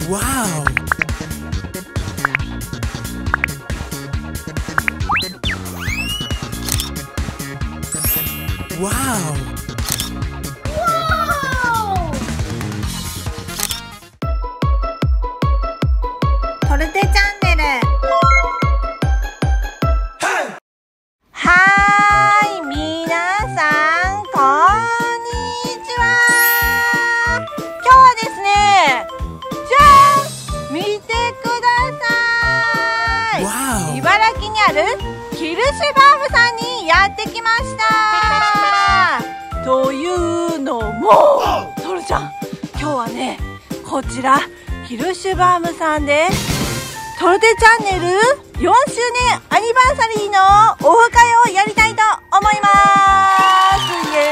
Wow! Wow! トルテチャンネル。はーい、皆さんこんにちは。今日はですね、じゃーん、見てください。 Wow! 茨城にあるキルシュバームさんにやってきました。というのも、トルちゃん、今日はね、こちらキルシュバームさんでトルテチャンネル4周年アニバーサリーのオフ会をやりたいと思います。イ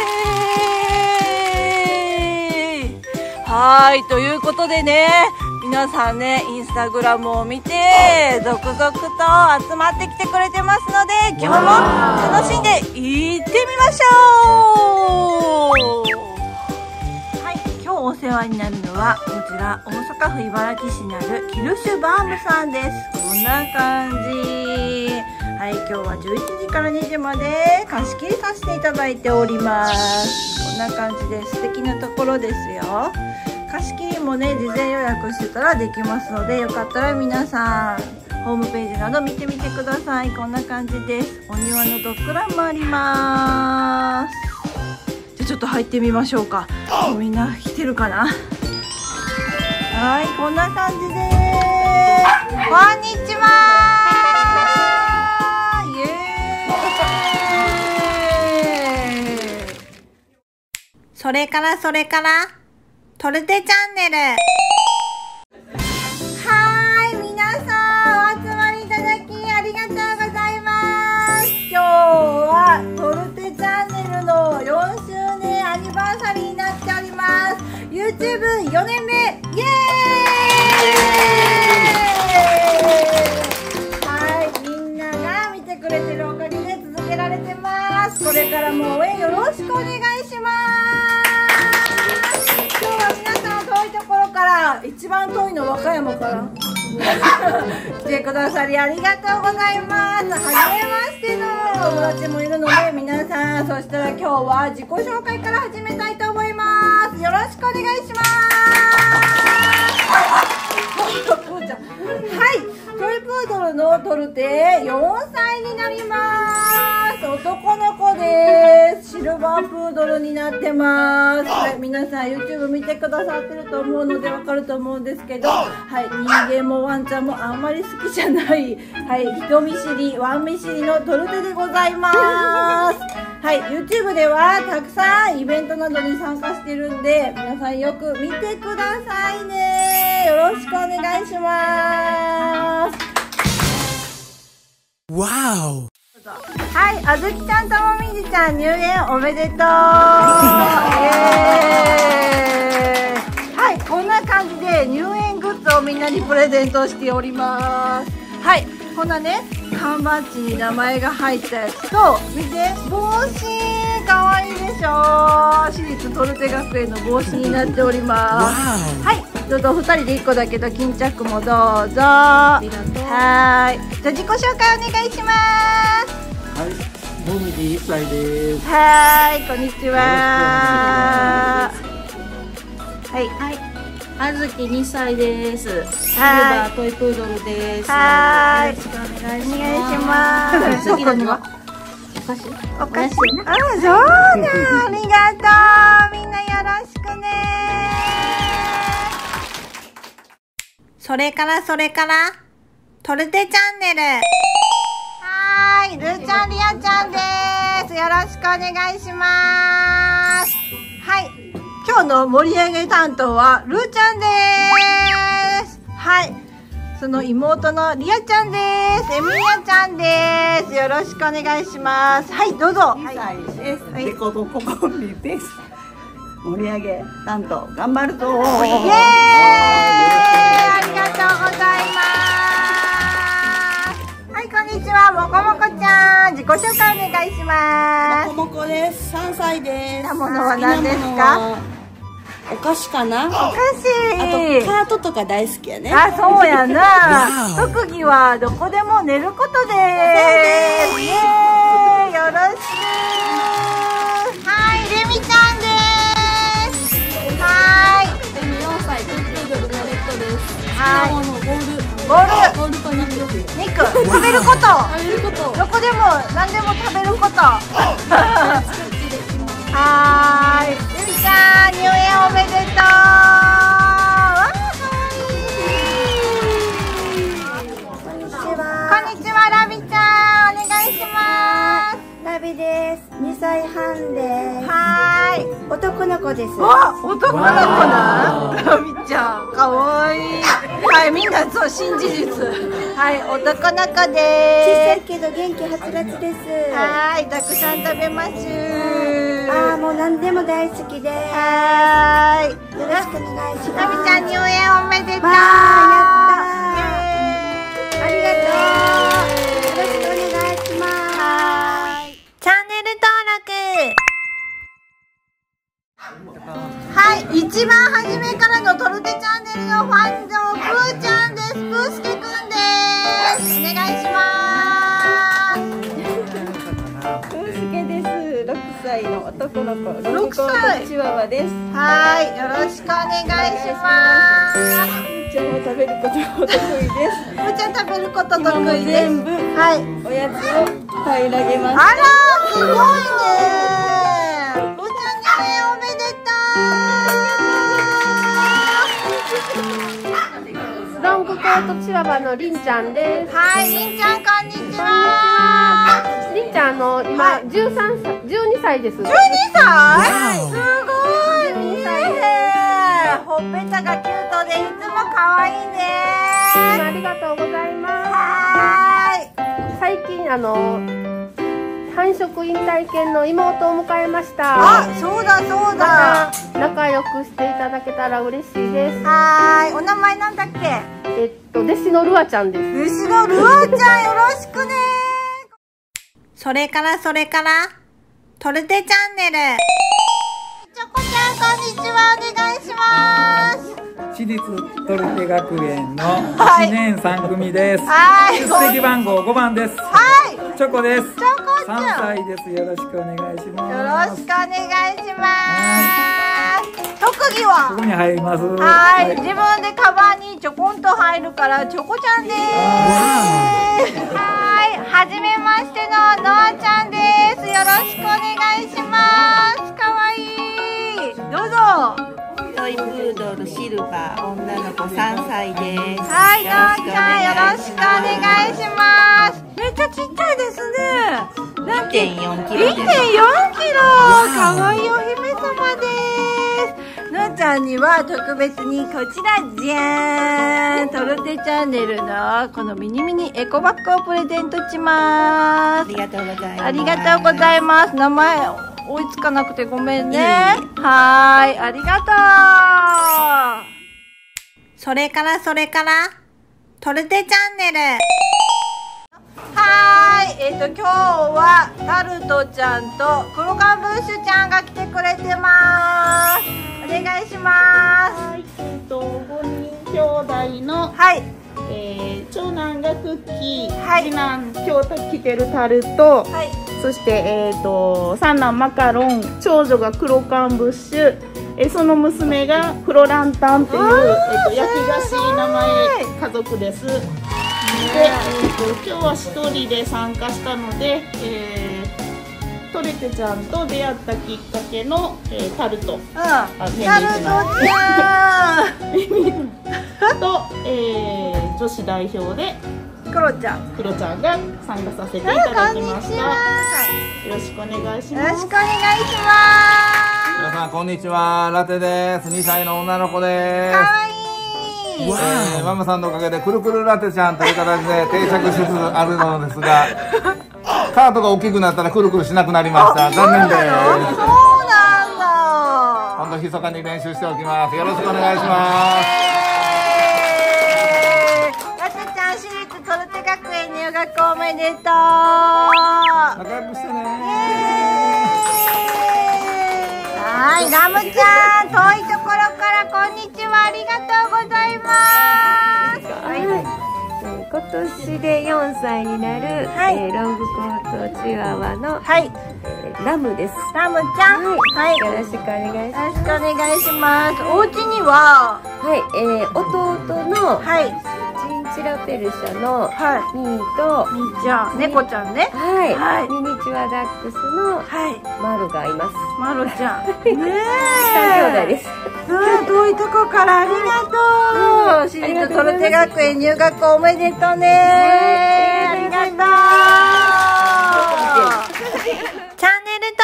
エーイ。はい、ということでね、皆さんね、インスタグラムを見て続々と集まってきてくれてますので、今日も楽しんでいってみましょう。はい、今日お世話になるのはこちら大阪府茨木市にあるキルシュバームさんです。こんな感じ。はい、今日は11時から2時まで貸し切りさせていただいております。こんな感じで素敵なところですよ。貸し切りもね、事前予約してたらできますので、よかったら皆さんホームページなど見てみてください。こんな感じです。お庭のドッグランもあります。じゃあちょっと入ってみましょうか。みんな来てるかな。はい、こんな感じです。こんにちは。イエーイ。それからトルテチャンネル。はーい、皆さんお集まりいただきありがとうございます。今日はトルテチャンネルの4周年アニバーサリーになっております。 YouTube4 年目、イエーイ。はい、みんなが見てくれてるおかげで続けられてます。これからも応援よろしくお願いします。今日は皆さん遠いところから、一番遠いの和歌山から来てくださりありがとうございます。はじめましてのお友達もいるので、皆さん、そしたら今日は自己紹介から始めたいと思います。よろしくお願いします。はい、トイプードルのトルテ4歳になります。男の子です。シルバープードルになってます。はい、皆さん YouTube 見てくださってると思うのでわかると思うんですけど、はい、人間もワンちゃんもあんまり好きじゃない、はい、人見知りワン見知りのトルテでございます。はい、YouTube ではたくさんイベントなどに参加してるんで、皆さんよく見てくださいね。よろしくお願いします。 Wow! はい、あずきちゃんともみじちゃん入園おめでとう。イエーイ。はい、こんな感じで入園グッズをみんなにプレゼントしております。はい、こんなね、缶バッジに名前が入ったやつと、見て、帽子かわいいでしょ。私立トルテ学園の帽子になっております。 Wow! はい、どうぞ2人で1個だけど巾着もどうぞ。ありがとう。はい、じゃあ自己紹介お願いします。 はい、もみじ1歳です。 はい、こんにちは。はい、 はい、あずき2歳です。シルはいバートイプードルです。 はい、 よろしくお願いしお願いしまます。 す。次のはお菓子。 お菓子。あ、そうだ、ありがとう。みんなよろしくね。それからトルテチャンネル。はーい、るーちゃん、りあちゃんです。よろしくお願いします。はい、今日の盛り上げ担当はるーちゃんです。はい、その妹のりあちゃんです。えみやちゃんです。よろしくお願いします。はい、どうぞ。 2歳です。 はいでこぼこコンビです。盛り上げ担当頑張るぞ。 イエーイ、ありがとうございます。はい、こんにちは、もこもこちゃん。自己紹介お願いします。 もこもこです。3歳です。 好きなものは何ですか？ お菓子かな。 お菓子。 あとカートとか大好きやね。 あ、そうやな。特技はどこでも寝ることです。イエーイ、よろしく。はい、レミちゃんです。はい。 レミ4歳、プードルのレッドです。 はい。 ボールと肉。 肉、食べること。 食べること。 どこでも、何でも食べること。はーい、レミちゃん、入園おめでとう。わー、かわいい。 こんにちは。 こんにちは、ラビちゃん、お願いします。 ラビです。2歳半です。 はーい。 男の子です。 わ、男の子な。ラビちゃん、かわいい。はい、みんなそう新事実。はい、男の子小さでいけど元気はつらつです。 す。はーい、たくさん食べます。 ああ、もう何でも大好きです。 はーい。 よろしくお願いします。 ラビちゃん、入園おめでとう。 わー、やったー。ありがとう。よろしくお願いします。 チャンネル登録。はい、一番初めからのトルテチャンネルのファンのプーちゃんです。プースケくんです。お願いします。 くんすけです。6歳の男の子。 6歳。 チワワです。 はい、よろしくお願いします。 ちゃんも食べることお得意です。 プーちゃん食べること得意です。 全部はい。 おやつを平らげます。 あらー、すごいねー。プーちゃん入園おめでとう。 ロングコートチワワのりんちゃんです。 はい、りんちゃん、こんにちは。 りんちゃん今12歳です。 12歳？すごい。12歳です。ほっぺたがキュートでいつも可愛いね。 ありがとうございまはーい。 す。最近繁殖引退犬の妹を迎えました。 あ、そうだそうだ。 仲良くしていただけたら嬉しいです。 はーい。お名前なんだっけ？ 弟子のルアちゃんです。 牛のルアちゃん、よろしくね。それから、トルテチャンネル。チョコちゃん、こんにちは。お願いします。 私立トルテ学園の1年3組です。 はい。 出席番号5番です。 はい。 チョコです。 チョコちゃん。 3歳です。よろしくお願いします。 よろしくお願いします。特技はここに入ります。 はい、自分でカバンにちょこんと入るからチョコちゃんです。はい、はじめましてのノアちゃんです。よろしくお願いします。かわいい。どうぞ。 トイプードルシルバー女の子3歳です。 はい、ノアちゃんよろしくお願いします。めっちゃちっちゃいですね。 1.4 キロです。 1.4 キロ。かわいいお姫様です。のあちゃんには特別にこちらじゃーん、トルテチャンネルのこのミニミニエコバッグをプレゼントします。 ありがとうございます。 ありがとうございます。名前追いつかなくてごめんね。はーい、ありがとう。それからトルテチャンネル。はーい、今日はタルトちゃんとクロカンブッシュちゃんが来てくれてます。お願いします。 はい、5人兄弟の、 はい、 長男がクッキー、 はい次男今日来てるタルト、 はい、 そして三男マカロン、長女がクロカンブッシュ、その娘がフロランタンっていう焼き菓子名前家族です。で、今日は一人で参加したので、トレテちゃんと出会ったきっかけの、タルト、 タルトちゃんと、女子代表でクロちゃんが参加させていただきました。よろしくお願いします。 よろしくお願いします。 皆さんこんにちは、ラテです。2歳の女の子です。 かわいい。 ママさんのおかげでくるくるラテちゃんという形で定着しつつあるのですが、カートが大きくなったらくるくるしなくなりました。残念です。 そうなんだ。 今度密かに練習しておきます。よろしくお願いします。 ラテちゃん、私立トルテ学園入学おめでとう。仲良くしてね。 はい、 ラムちゃん、遠いところからこんにちは、ありがとうございます。 今年で4歳になる、ロングコートチワワの、ラムです。 ラムちゃん、 よろしくお願いします。 よろしくお願いします。お家には、 弟の、チンチラペルシャのミーと、 みーちゃん、猫ちゃんね。 ミニチュアダックスのマルがいます。 マルちゃん。ね 3兄弟です。 遠いとこからありがとう。私立トルテ学園入学おめでとうね。ありがとう。チャンネル登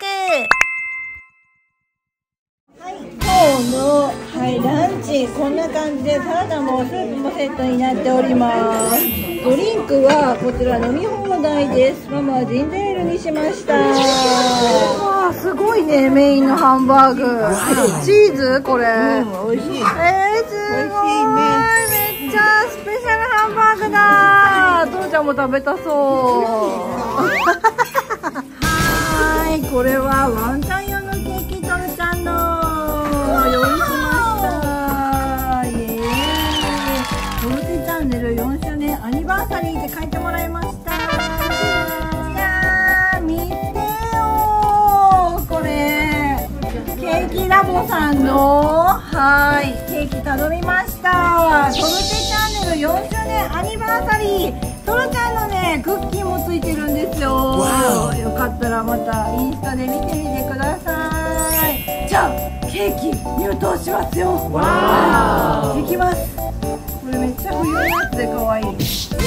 録。今日の、ランチこんな感じでサラダもスープもセットになっております。ドリンクはこちら飲み放題です。ママはジンジャーエールにしました。わあ、すごいね、メインのハンバーグ。チーズこれ。美味しい。すごい。めっちゃスペシャルハンバーグだ。父ちゃんも食べたそう。これはワンちゃん用のケーキ、トルちゃんの用意しました。イエーイ。トルテチャンネル4周年アニバーサリーって書いてもらいました。いやー、見てよー、これケーキラボさんのケーキ頼みました。トルテチャンネル4周年アニバーサリー、トルちゃんのねクッキーもついてるんですよ。よかったらまたインスタで見てみてください。じゃあケーキ入刀しますよ。いきます。これめっちゃ冬のやつで可愛い。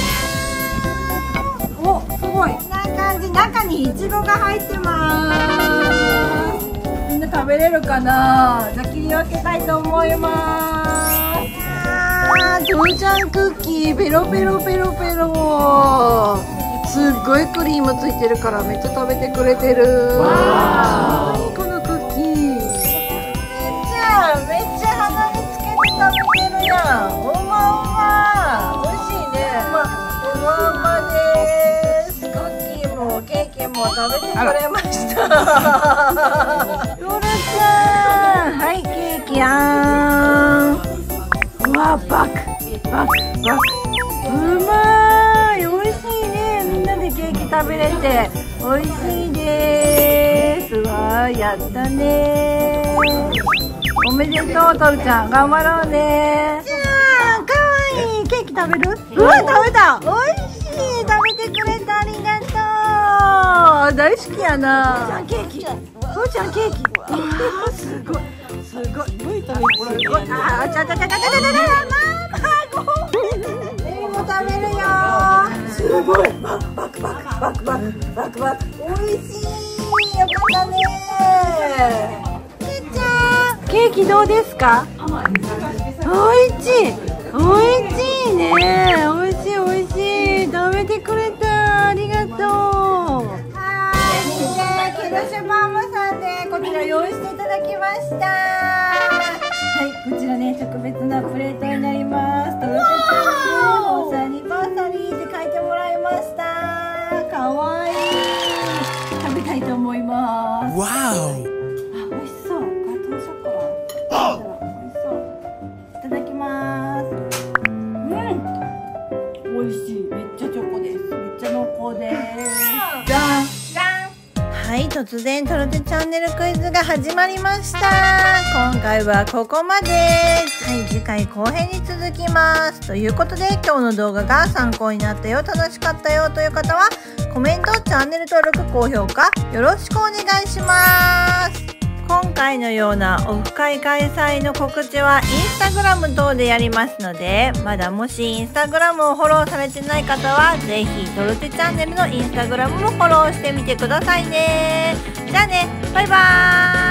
お、すごい。こんな感じ、中にイチゴが入ってます。みんな食べれるかな。じゃあ切り分けたいと思います。トルちゃんクッキーペロペロペロペロ。すっごいクリームついてるからめっちゃ食べてくれてる。かわいいこのクッキー。めっちゃ鼻につけて食べてるやん。おまおま。美味しいね。おまおまです。クッキーもケーキも食べてくれました。トルちゃん、ケーキやん。うわ、バクバクバク。うまい、美味しいね。みんなでケーキ食べれて美味しいです。わー、やったね。おめでとう、トルちゃん、頑張ろうね。じゃあ、かわいいケーキ食べる？うわ、食べた。美味しい、食べてくれてありがとう。大好きやな。トルちゃんケーキ。トルちゃんケーキ。うわー、すごい。すごい。すごい。あ、ちゃちゃちゃちゃちゃちゃちゃ。エビも食べるよ。すごい。バクバクバクバクバクバクバク。美味しい。よかったね。ちーちゃん、ケーキどうですか？美味しい。美味しいね。美味しい美味しい。食べてくれた。ありがとう。ケルシュバームさんでこちら用意していただきました。こちらね、特別なプレートになります。トルテチャンネル4歳アニバーサリーって書いてもらいました。かわいい。食べたいと思います。わお。美味しそう。ガトーショコラ。美味しそう。いただきます。美味しい。めっちゃチョコです。めっちゃ濃厚です。じゃん。突然トルテチャンネルクイズが始まりました。今回はここまで。次回後編に続きます。ということで今日の動画が参考になったよ、楽しかったよという方はコメント、チャンネル登録、高評価よろしくお願いします。今回のようなオフ会開催の告知はインスタグラム等でやりますので、まだもしインスタグラムをフォローされてない方はぜひトルテチャンネルのインスタグラムもフォローしてみてくださいね。じゃあね、バイバーイ。